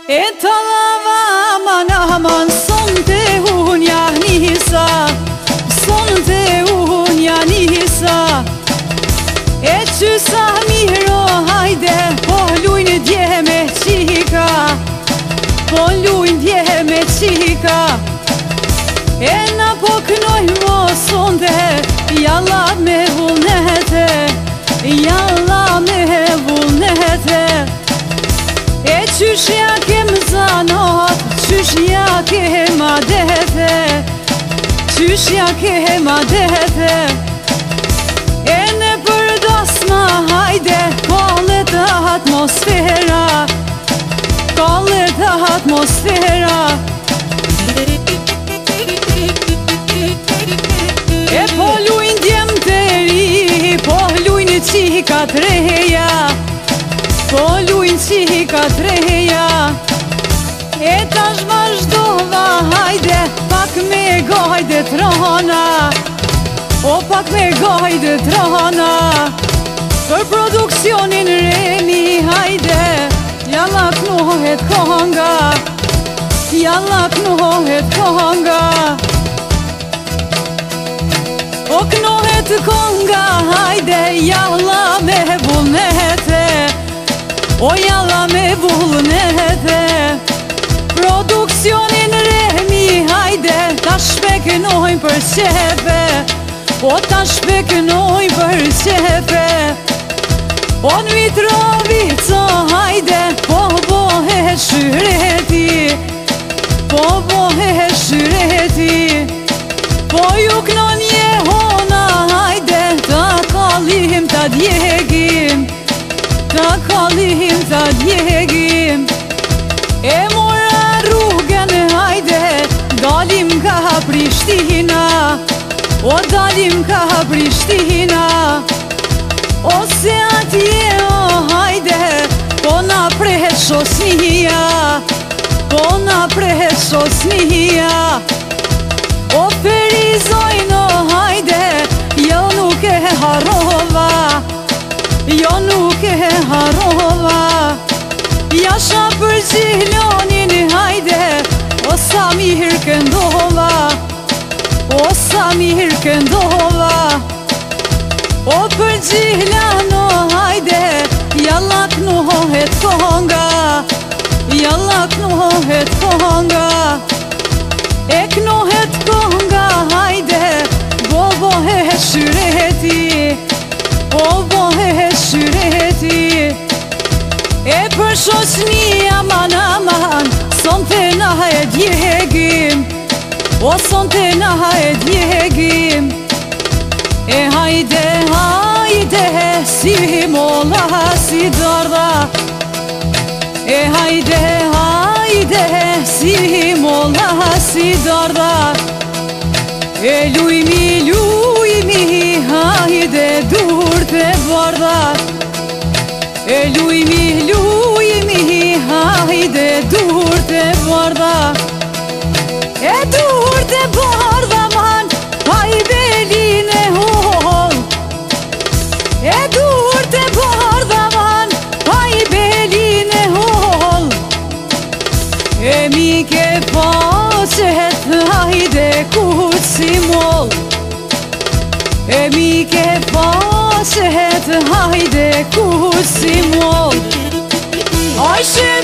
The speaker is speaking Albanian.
E talava aman aman son te unja njisa, son te unja njisa. E qysa miro hajde, po lujnë dje me qika, po lujnë dje me qika. E na po kënoj mo sonde, jalla me vullnete, jalla me vullnete. E qyshja kem zanat, qyshja kem adete, qyshja kem adete. E në përdosma hajde, kallet atmosfera, kallet atmosfera. E po lujnë djem të ri, po lujnë qika të reja, po lujnë qika të reja. E tash vazhdova hajde, pak me gajde të rana, o pak me gajde të rana. Për produksionin Remi hajde, jalla knohet konga, jalla knohet konga. O knohet konga hajde, jalla me vullnete, o jalla me vullnete. Produksionin Remi hajde, ta shpeknojnë për qefe, o ta shpeknojnë për qefe. O në Mitrovico hajde, po bohe shyreti, po bohe shyreti. Po ju knon jehona hajde, ta kallim ta djegim, ta kallim ta djegim. E mora rrugën hajde, dalim ka Prishtina, o dalim ka Prishtina. Ose atje o hajde, po na prehet shosnia, po na prehet shosnia. O ferizojnë o hajde, jo nuk e harrova, jo nuk e harrova. Jasha për gjihlonin hajde, o sa mirë këndova, o sa mirë këndova. O për gjihlano hajde, jalla knohet konga, jalla knohet konga. E knohet konga hajde, bo bohe shyreti, o bohe shyreti. E për shoqni aman aman, son të na e djegim, o son të na e djegim. E hajde, hajde, si molla, si darda. E hajde, hajde, si molla, si darda. E lujmi, hajde, dur të barda. E lujmi, hajde, dur të barda. E dur të barda man, hajde line hol. E dur të barda man, hajde line hol. E mike paqet, hajde kuq si mol. E mike paqet, hajde kuq si mol. Ajshe